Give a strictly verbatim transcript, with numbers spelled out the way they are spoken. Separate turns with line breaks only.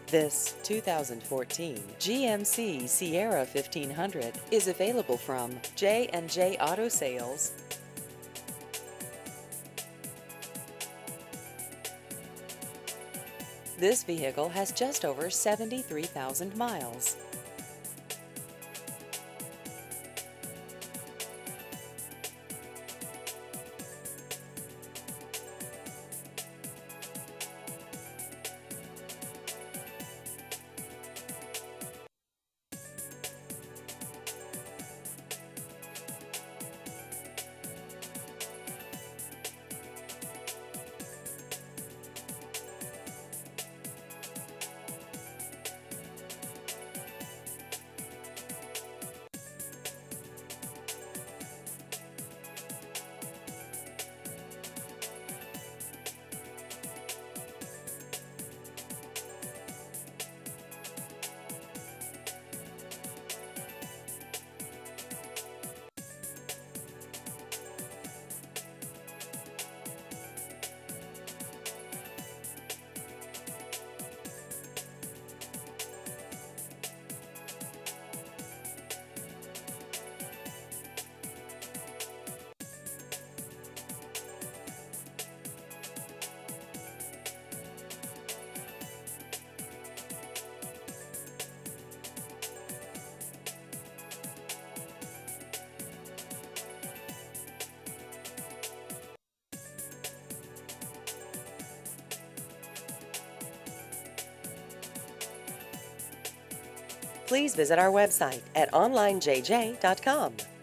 This two thousand fourteen G M C Sierra fifteen hundred is available from J and J Auto Sales. This vehicle has just over seventy-three thousand miles. Please visit our website at online j j dot com.